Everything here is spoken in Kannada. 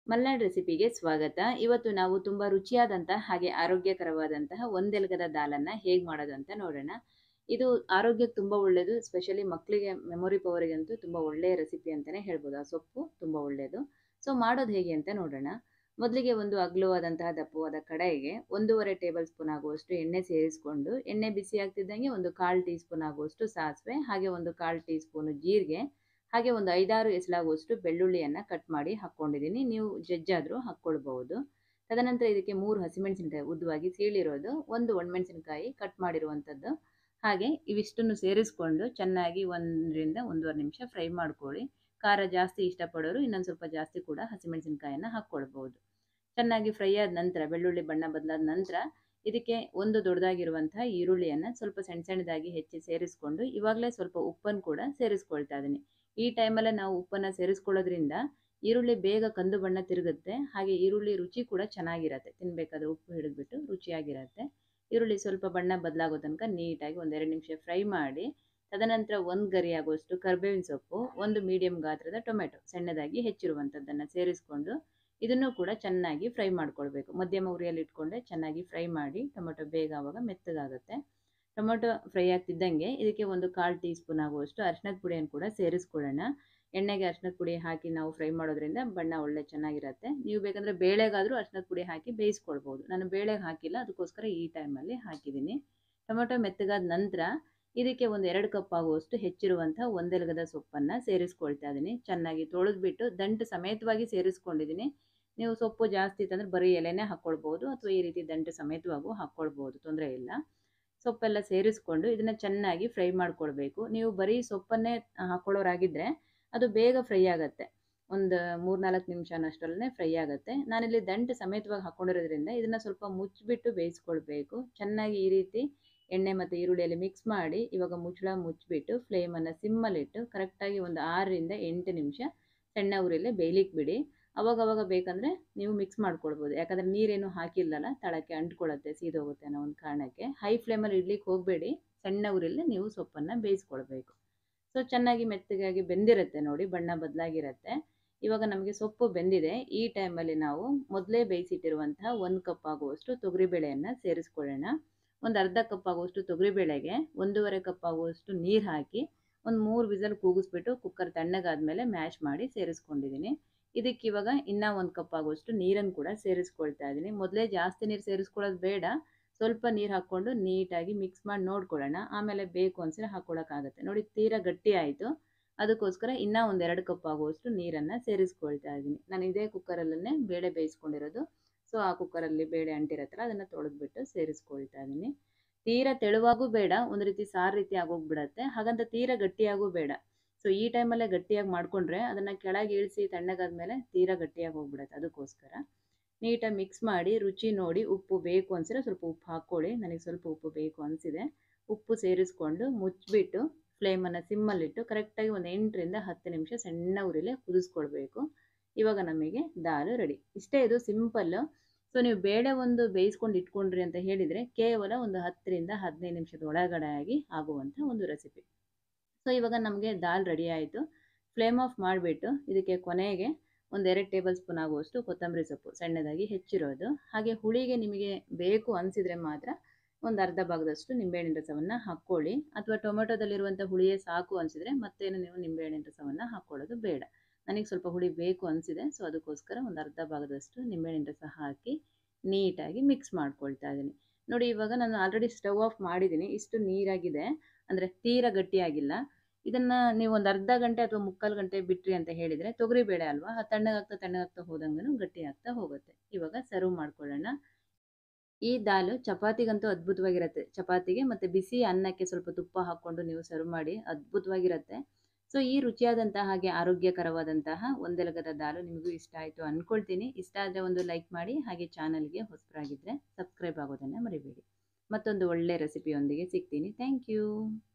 ಮಲ್ನಾಡ್ ರೆಸಿಪಿಗೆ ಸ್ವಾಗತ. ಇವತ್ತು ನಾವು ತುಂಬಾ ರುಚಿಯಾದಂತಹ ಹಾಗೆ ಆರೋಗ್ಯಕರವಾದಂತಹ ಒಂದೆಲಗದ ದಾಲನ್ನ ಹೇಗೆ ಮಾಡೋದು ಅಂತ ನೋಡೋಣ. ಇದು ಆರೋಗ್ಯಕ್ಕೆ ತುಂಬಾ ಒಳ್ಳೆಯದು. ಸ್ಪೆಷಲಿ ಮಕ್ಕಳಿಗೆ ಮೆಮೊರಿ ಪವರಿಗಂತೂ ತುಂಬಾ ಒಳ್ಳೆಯ ರೆಸಿಪಿ ಅಂತಾನೆ ಹೇಳ್ಬೋದು. ಆ ಸೊಪ್ಪು ತುಂಬಾ ಒಳ್ಳೆಯದು. ಸೊ ಮಾಡೋದು ಹೇಗೆ ಅಂತ ನೋಡೋಣ. ಮೊದಲಿಗೆ ಒಂದು ಅಗಲವಾದಂತಹ ದಪ್ಪವಾದ ಕಡಾಯಿಗೆ 1.5 ಟೇಬಲ್ ಸ್ಪೂನ್ ಆಗುವಷ್ಟು ಎಣ್ಣೆ ಸೇರಿಸಿಕೊಂಡು, ಎಣ್ಣೆ ಬಿಸಿ ಆಗ್ತಿದ್ದಂಗೆ ಒಂದು 1/4 ಟೀ ಸ್ಪೂನ್ ಆಗುವಷ್ಟು ಸಾಸಿವೆ, ಹಾಗೆ ಒಂದು 1/4 ಟೀ ಸ್ಪೂನ್ ಜೀರಿಗೆ, ಹಾಗೆ ಒಂದು 5-6 ಎಸಲಾಗುವಷ್ಟು ಬೆಳ್ಳುಳ್ಳಿಯನ್ನ ಕಟ್ ಮಾಡಿ ಹಾಕ್ಕೊಂಡಿದ್ದೀನಿ. ನೀವು ಜಜ್ಜಾದ್ರೂ ಹಾಕ್ಕೊಳ್ಬಹುದು. ತದನಂತರ ಇದಕ್ಕೆ 3 ಹಸಿಮೆಣಸಿನಕಾಯಿ ಉದ್ದವಾಗಿ ಸೀಳಿರೋದು, ಒಂದು ಒಣಮೆಣಸಿನಕಾಯಿ ಕಟ್ ಮಾಡಿರುವಂಥದ್ದು, ಹಾಗೆ ಇವಿಷ್ಟನ್ನು ಸೇರಿಸ್ಕೊಂಡು ಚೆನ್ನಾಗಿ 1 ರಿಂದ 1.5 ನಿಮಿಷ ಫ್ರೈ ಮಾಡ್ಕೊಳ್ಳಿ. ಖಾರ ಜಾಸ್ತಿ ಇಷ್ಟಪಡೋರು ಇನ್ನೊಂದು ಸ್ವಲ್ಪ ಜಾಸ್ತಿ ಕೂಡ ಹಸಿಮೆಣಸಿನಕಾಯನ್ನ ಹಾಕ್ಕೊಳ್ಬಹುದು. ಚೆನ್ನಾಗಿ ಫ್ರೈ ಆದ ನಂತರ, ಬೆಳ್ಳುಳ್ಳಿ ಬಣ್ಣ ಬದಲಾದ ನಂತರ, ಇದಕ್ಕೆ ಒಂದು ದೊಡ್ಡದಾಗಿರುವಂತಹ ಈರುಳ್ಳಿಯನ್ನ ಸ್ವಲ್ಪ ಸಣ್ಣ ಸಣ್ಣದಾಗಿ ಹೆಚ್ಚಿ ಸೇರಿಸ್ಕೊಂಡು, ಇವಾಗಲೇ ಸ್ವಲ್ಪ ಉಪ್ಪನ್ನು ಕೂಡ ಸೇರಿಸ್ಕೊಳ್ತಾ ಇದ್ದೀನಿ. ಈ ಟೈಮಲ್ಲೇ ನಾವು ಉಪ್ಪನ್ನು ಸೇರಿಸ್ಕೊಳ್ಳೋದ್ರಿಂದ ಈರುಳ್ಳಿ ಬೇಗ ಕಂದು ಬಣ್ಣ ತಿರುಗುತ್ತೆ, ಹಾಗೆ ಈರುಳ್ಳಿ ರುಚಿ ಕೂಡ ಚೆನ್ನಾಗಿರತ್ತೆ. ತಿನ್ಬೇಕಾದ್ರೆ ಉಪ್ಪು ಹಿಡಿದ್ಬಿಟ್ಟು ರುಚಿಯಾಗಿರತ್ತೆ. ಈರುಳ್ಳಿ ಸ್ವಲ್ಪ ಬಣ್ಣ ಬದಲಾಗೋ ತನಕ ನೀಟಾಗಿ 1-2 ನಿಮಿಷ ಫ್ರೈ ಮಾಡಿ, ತದನಂತರ 1 ಗರಿ ಆಗುವಷ್ಟು ಕರ್ಬೇವಿನ ಸೊಪ್ಪು, ಒಂದು ಮೀಡಿಯಂ ಗಾತ್ರದ ಟೊಮೆಟೊ ಸಣ್ಣದಾಗಿ ಹೆಚ್ಚಿರುವಂಥದ್ದನ್ನು ಸೇರಿಸ್ಕೊಂಡು ಇದನ್ನು ಕೂಡ ಚೆನ್ನಾಗಿ ಫ್ರೈ ಮಾಡ್ಕೊಳ್ಬೇಕು. ಮಧ್ಯಮ ಉರಿಯಲ್ಲಿ ಇಟ್ಕೊಂಡೆ ಚೆನ್ನಾಗಿ ಫ್ರೈ ಮಾಡಿ. ಟೊಮೆಟೊ ಬೇಗ ಆವಾಗ ಮೆತ್ತಗಾಗುತ್ತೆ. ಟೊಮೆಟೊ ಫ್ರೈ ಆಗ್ತಿದ್ದಂಗೆ ಇದಕ್ಕೆ ಒಂದು 1/4 ಟೀ ಸ್ಪೂನ್ ಆಗುವಷ್ಟು ಅರಿಶಿಣದ ಪುಡಿಯನ್ನು ಕೂಡ ಸೇರಿಸ್ಕೊಳ್ಳೋಣ. ಎಣ್ಣೆಗೆ ಅರಿಶಿಣದ ಪುಡಿ ಹಾಕಿ ನಾವು ಫ್ರೈ ಮಾಡೋದ್ರಿಂದ ಬಣ್ಣ ಒಳ್ಳೆ ಚೆನ್ನಾಗಿರುತ್ತೆ. ನೀವು ಬೇಕಂದರೆ ಬೇಳೆಗಾದರೂ ಅರಿಶಿಣದ ಪುಡಿ ಹಾಕಿ ಬೇಯಿಸ್ಕೊಳ್ಬೋದು. ನಾನು ಬೇಳೆಗೆ ಹಾಕಿಲ್ಲ, ಅದಕ್ಕೋಸ್ಕರ ಈ ಟೈಮಲ್ಲಿ ಹಾಕಿದ್ದೀನಿ. ಟೊಮೆಟೊ ಮೆತ್ತಗಾದ ನಂತರ ಇದಕ್ಕೆ ಒಂದು 2 ಕಪ್ ಆಗುವಷ್ಟು ಹೆಚ್ಚಿರುವಂಥ ಒಂದೆಲಗದ ಸೊಪ್ಪನ್ನು ಸೇರಿಸ್ಕೊಳ್ತಾ ಇದ್ದೀನಿ. ಚೆನ್ನಾಗಿ ತೊಳೆದ್ಬಿಟ್ಟು ದಂಟು ಸಮೇತವಾಗಿ ಸೇರಿಸ್ಕೊಂಡಿದ್ದೀನಿ. ನೀವು ಸೊಪ್ಪು ಜಾಸ್ತಿ ಇತ್ತಂದರೆ ಬರೀ ಎಲೆನೇ ಹಾಕ್ಕೊಳ್ಬೋದು, ಅಥವಾ ಈ ರೀತಿ ದಂಟು ಸಮೇತವಾಗೂ ಹಾಕ್ಕೊಳ್ಬೋದು, ತೊಂದರೆ ಇಲ್ಲ. ಸೊಪ್ಪೆಲ್ಲ ಸೇರಿಸ್ಕೊಂಡು ಇದನ್ನು ಚೆನ್ನಾಗಿ ಫ್ರೈ ಮಾಡ್ಕೊಳ್ಬೇಕು. ನೀವು ಬರೀ ಸೊಪ್ಪನ್ನೇ ಹಾಕ್ಕೊಳ್ಳೋರಾಗಿದ್ದರೆ ಅದು ಬೇಗ ಫ್ರೈ ಆಗುತ್ತೆ. ಒಂದು 3-4 ನಿಮಿಷನಷ್ಟರಲ್ಲೇ ಫ್ರೈ ಆಗುತ್ತೆ. ನಾನಿಲ್ಲಿ ದಂಟು ಸಮೇತವಾಗಿ ಹಾಕ್ಕೊಂಡಿರೋದ್ರಿಂದ ಇದನ್ನು ಸ್ವಲ್ಪ ಮುಚ್ಚಿಬಿಟ್ಟು ಬೇಯಿಸ್ಕೊಳ್ಬೇಕು. ಚೆನ್ನಾಗಿ ಈ ರೀತಿ ಎಣ್ಣೆ ಮತ್ತು ಈರುಳ್ಳಿಯಲ್ಲಿ ಮಿಕ್ಸ್ ಮಾಡಿ, ಇವಾಗ ಮುಚ್ಚಳ ಮುಚ್ಚಿಬಿಟ್ಟು ಫ್ಲೇಮನ್ನು ಸಿಮ್ಮಲ್ಲಿಟ್ಟು ಕರೆಕ್ಟಾಗಿ ಒಂದು 6ರಿಂದ 8 ನಿಮಿಷ ಸಣ್ಣ ಉರಿಯಲ್ಲೇ ಬೇಯಲಿಕ್ಕೆ ಬಿಡಿ. ಅವಾಗವಾಗ ಬೇಕಂದರೆ ನೀವು ಮಿಕ್ಸ್ ಮಾಡ್ಕೊಳ್ಬೋದು. ಯಾಕಂದರೆ ನೀರೇನು ಹಾಕಿಲ್ಲಲ್ಲ, ತಳಕ್ಕೆ ಅಂಟ್ಕೊಳ್ಳುತ್ತೆ, ಸೀದೋಗುತ್ತೆ ಅನ್ನೋ ಒಂದು ಕಾರಣಕ್ಕೆ. ಹೈ ಫ್ಲೇಮಲ್ಲಿ ಇಡ್ಲಿಕ್ಕೆ ಹೋಗಬೇಡಿ, ಸಣ್ಣ ಉರಿಯಲ್ಲೇ ನೀವು ಸೊಪ್ಪನ್ನು ಬೇಯಿಸ್ಕೊಳ್ಬೇಕು. ಸೊ ಚೆನ್ನಾಗಿ ಮೆತ್ತಗಾಗಿ ಬೆಂದಿರುತ್ತೆ ನೋಡಿ, ಬಣ್ಣ ಬದಲಾಗಿರುತ್ತೆ. ಇವಾಗ ನಮಗೆ ಸೊಪ್ಪು ಬೆಂದಿದೆ. ಈ ಟೈಮಲ್ಲಿ ನಾವು ಮೊದಲೇ ಬೇಯಿಸಿಟ್ಟಿರುವಂತಹ 1 ಕಪ್ ಆಗುವಷ್ಟು ತೊಗರಿಬೇಳೆಯನ್ನು ಸೇರಿಸ್ಕೊಳ್ಳೋಣ. ಒಂದು ಅರ್ಧ ಕಪ್ ಆಗುವಷ್ಟು ತೊಗರಿಬೇಳೆಗೆ 1.5 ಕಪ್ ಆಗುವಷ್ಟು ನೀರು ಹಾಕಿ ಒಂದು 3 ವಿಸಲ್ ಕೂಗಿಸ್ಬಿಟ್ಟು ಕುಕ್ಕರ್ ತಣ್ಣಗಾದ್ಮೇಲೆ ಮ್ಯಾಶ್ ಮಾಡಿ ಸೇರಿಸ್ಕೊಂಡಿದ್ದೀನಿ. ಇದಕ್ಕೆ ಇವಾಗ ಇನ್ನೂ 1 ಕಪ್ ಆಗುವಷ್ಟು ನೀರನ್ನು ಕೂಡ ಸೇರಿಸ್ಕೊಳ್ತಾ ಇದ್ದೀನಿ. ಮೊದಲೇ ಜಾಸ್ತಿ ನೀರು ಸೇರಿಸ್ಕೊಳ್ಳೋದು ಬೇಡ, ಸ್ವಲ್ಪ ನೀರು ಹಾಕ್ಕೊಂಡು ನೀಟಾಗಿ ಮಿಕ್ಸ್ ಮಾಡಿ ನೋಡ್ಕೊಳ್ಳೋಣ. ಆಮೇಲೆ ಬೇಕು ಅನ್ಸಿದ್ರೆ ಹಾಕ್ಕೊಳ್ಳೋಕ್ಕಾಗತ್ತೆ. ನೋಡಿ, ತೀರಾ ಗಟ್ಟಿ ಆಯಿತು. ಅದಕ್ಕೋಸ್ಕರ ಇನ್ನೂ ಒಂದು 2 ಕಪ್ ಆಗುವಷ್ಟು ನೀರನ್ನು ಸೇರಿಸ್ಕೊಳ್ತಾ ಇದ್ದೀನಿ. ನಾನು ಇದೇ ಕುಕ್ಕರಲ್ಲೇ ಬೇಳೆ ಬೇಯಿಸ್ಕೊಂಡಿರೋದು. ಸೊ ಆ ಕುಕ್ಕರಲ್ಲಿ ಬೇಳೆ ಅಂಟಿರತ್ತಲ್ಲ, ಅದನ್ನು ತೊಳೆದ್ಬಿಟ್ಟು ಸೇರಿಸ್ಕೊಳ್ತಾ ಇದ್ದೀನಿ. ತೀರಾ ತೆಳುವಾಗೂ ಬೇಡ, ಒಂದು ರೀತಿ ಸಾರು ರೀತಿ ಆಗೋಗ್ಬಿಡತ್ತೆ. ಹಾಗಂತ ತೀರಾ ಗಟ್ಟಿಯಾಗೂ ಬೇಡ. ಸೊ ಈ ಟೈಮಲ್ಲೇ ಗಟ್ಟಿಯಾಗಿ ಮಾಡಿಕೊಂಡ್ರೆ ಅದನ್ನು ಕೆಳಗೆ ಇಳಿಸಿ ತಣ್ಣಗಾದ್ಮೇಲೆ ತೀರಾ ಗಟ್ಟಿಯಾಗಿ ಹೋಗ್ಬಿಡತ್ತೆ. ಅದಕ್ಕೋಸ್ಕರ ನೀಟಾಗಿ ಮಿಕ್ಸ್ ಮಾಡಿ ರುಚಿ ನೋಡಿ, ಉಪ್ಪು ಬೇಕು ಅನಿಸಿದ್ರೆ ಸ್ವಲ್ಪ ಉಪ್ಪು ಹಾಕ್ಕೊಳ್ಳಿ. ನನಗೆ ಸ್ವಲ್ಪ ಉಪ್ಪು ಬೇಕು ಅನಿಸಿದೆ. ಉಪ್ಪು ಸೇರಿಸ್ಕೊಂಡು ಮುಚ್ಚಿಬಿಟ್ಟು ಫ್ಲೇಮನ್ನು ಸಿಮ್ಮಲ್ಲಿಟ್ಟು ಕರೆಕ್ಟಾಗಿ ಒಂದು 8ರಿಂದ 10 ನಿಮಿಷ ಸಣ್ಣ ಉರಿಲೇ ಕುದಿಸ್ಕೊಳ್ಬೇಕು. ಇವಾಗ ನಮಗೆ ದಾಲು ರೆಡಿ. ಇಷ್ಟೇ, ಇದು ಸಿಂಪಲ್ಲು. ಸೊ ನೀವು ಬೇಳೆ ಒಂದು ಬೇಯಿಸ್ಕೊಂಡು ಇಟ್ಕೊಂಡ್ರಿ ಅಂತ ಹೇಳಿದರೆ ಕೇವಲ ಒಂದು 10ರಿಂದ 15 ನಿಮಿಷದ ಒಳಗಡೆ ಆಗಿ ಆಗುವಂಥ ಒಂದು ರೆಸಿಪಿ. ಸೊ ಇವಾಗ ನಮಗೆ ದಾಲ್ ರೆಡಿ ಆಯಿತು. ಫ್ಲೇಮ್ ಆಫ್ ಮಾಡಿಬಿಟ್ಟು ಇದಕ್ಕೆ ಕೊನೆಗೆ ಒಂದು 2 ಟೇಬಲ್ ಸ್ಪೂನ್ ಆಗುವಷ್ಟು ಕೊತ್ತಂಬರಿ ಸೊಪ್ಪು ಸಣ್ಣದಾಗಿ ಹೆಚ್ಚಿರೋದು, ಹಾಗೆ ಹುಳಿಗೆ ನಿಮಗೆ ಬೇಕು ಅನಿಸಿದರೆ ಮಾತ್ರ ಒಂದು ಅರ್ಧ ಭಾಗದಷ್ಟು ನಿಂಬೆಹಣ್ಣಿನ ರಸವನ್ನು ಹಾಕ್ಕೊಳ್ಳಿ. ಅಥವಾ ಟೊಮೆಟೊದಲ್ಲಿರುವಂಥ ಹುಳಿಯೇ ಸಾಕು ಅನಿಸಿದರೆ ಮತ್ತೇನು ನೀವು ನಿಂಬೆಹಣ್ಣಿನ ರಸವನ್ನು ಹಾಕ್ಕೊಳ್ಳೋದು ಬೇಡ. ನನಗೆ ಸ್ವಲ್ಪ ಹುಳಿ ಬೇಕು ಅನಿಸಿದೆ, ಸೊ ಅದಕ್ಕೋಸ್ಕರ ಒಂದು ಅರ್ಧ ಭಾಗದಷ್ಟು ನಿಂಬೆಹಣ್ಣಿನ ರಸ ಹಾಕಿ ನೀಟಾಗಿ ಮಿಕ್ಸ್ ಮಾಡ್ಕೊಳ್ತಾ ಇದ್ದೀನಿ. ನೋಡಿ, ಇವಾಗ ನಾನು ಆಲ್ರೆಡಿ ಸ್ಟವ್ ಆಫ್ ಮಾಡಿದ್ದೀನಿ. ಇಷ್ಟು ನೀರಾಗಿದೆ, ಅಂದರೆ ತೀರಾ ಗಟ್ಟಿಯಾಗಿಲ್ಲ. ಇದನ್ನು ನೀವು ಒಂದು ಅರ್ಧ ಗಂಟೆ ಅಥವಾ 3/4 ಗಂಟೆ ಬಿಟ್ರಿ ಅಂತ ಹೇಳಿದರೆ, ತೊಗರಿಬೇಳೆ ಅಲ್ವಾ, ತಣ್ಣಗಾಗ್ತಾ ಹೋದಂಗೂ ಗಟ್ಟಿ ಆಗ್ತಾ ಹೋಗುತ್ತೆ. ಇವಾಗ ಸರ್ವ್ ಮಾಡ್ಕೊಳ್ಳೋಣ. ಈ ದಾಲು ಚಪಾತಿಗಂತೂ ಅದ್ಭುತವಾಗಿರುತ್ತೆ. ಚಪಾತಿಗೆ ಮತ್ತು ಬಿಸಿ ಅನ್ನಕ್ಕೆ ಸ್ವಲ್ಪ ತುಪ್ಪ ಹಾಕ್ಕೊಂಡು ನೀವು ಸರ್ವ್ ಮಾಡಿ, ಅದ್ಭುತವಾಗಿರುತ್ತೆ. ಸೊ ಈ ರುಚಿಯಾದಂತಹ ಹಾಗೆ ಆರೋಗ್ಯಕರವಾದಂತಹ ಒಂದೆಲಗದ ದಾಲು ನಿಮಗೂ ಇಷ್ಟ ಆಯಿತು ಅಂದ್ಕೊಳ್ತೀನಿ. ಇಷ್ಟ ಆದರೆ ಒಂದು ಲೈಕ್ ಮಾಡಿ, ಹಾಗೆ ಚಾನಲ್ಗೆ ಹೊಸಬರಾಗಿದ್ದರೆ ಸಬ್ಸ್ಕ್ರೈಬ್ ಆಗೋದನ್ನು ಮರಿಬೇಡಿ. ಮತ್ತೊಂದು ಒಳ್ಳೆ ರೆಸಿಪಿಯೊಂದಿಗೆ ಸಿಗ್ತೀನಿ. Thank you.